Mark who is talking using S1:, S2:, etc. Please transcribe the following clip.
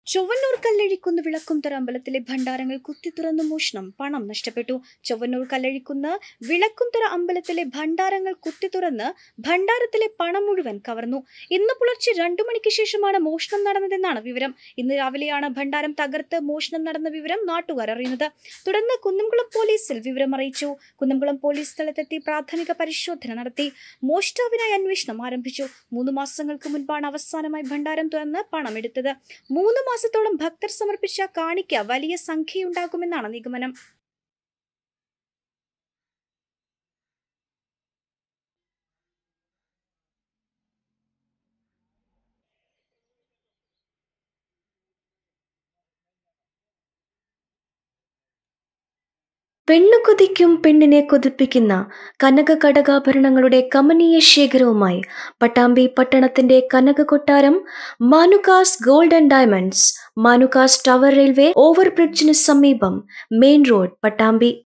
S1: ചൊവ്വന്നൂർ കല്ലഴിക്കുന്ന് വിളക്കുംതറ അമ്പലത്തിലെ ഭണ്ഡാരങ്ങൾ കുത്തിത്തുറന്നു മോഷണം, പണം നഷ്ടപ്പെട്ടു. ചൊവ്വന്നൂർ കല്ലഴിക്കുന്ന് വിളക്കുംതറ അമ്പലത്തിലെ ഭണ്ഡാരങ്ങൾ കുത്തിത്തുറന്ന് ഭണ്ഡാരത്തിലെ പണം മുഴുവൻ കവർന്നു. ഇന്ന് പുലർച്ചെ 2 മണിക്ക് ശേഷമാണ് മോഷണം നടന്നതെന്നാണ് വിവരം. ഇന്ന് രാവിലെയാണ് ഭണ്ഡാരം തകർത്ത് മോഷണം നടന്ന വിവരം നാട്ടുകാർ അറിയുന്നത്. തുടർന്ന് കുന്നംകുളം പോലീസിൽ വിവരം അറിയിച്ചു. കുന്നംകുളം പോലീസ് സ്ഥലത്തെത്തി പ്രാഥമിക പരിശോധന നടത്തി. മോഷ്ടാവിനായി അന്വേഷണം ആരംഭിച്ചു. 3 മാസങ്ങൾക്ക് മുൻപാണ് അവസാനമായി ഭണ്ഡാരം തുറന്ന് പണം എടുത്തത്. 3 മാസത്തോളം ഭക്തർ സമർപ്പിച്ച കാണിക്ക വലിയ സംഖ്യയുണ്ടാകുമെന്നാണ് നിഗമനം. പെണ്ണുകൊതിക്കും പെണ്ണിനെ കൊതിപ്പിക്കുന്ന കനക കടകാഭരണങ്ങളുടെ കമനീയ ശേഖരവുമായി പട്ടാമ്പി പട്ടണത്തിന്റെ കനക കൊട്ടാരം Manukas gold and diamonds, Manukas tower railway ഓവർബ്രിഡ്ജിന് സമീപം, മെയിൻ റോഡ്, പട്ടാമ്പി.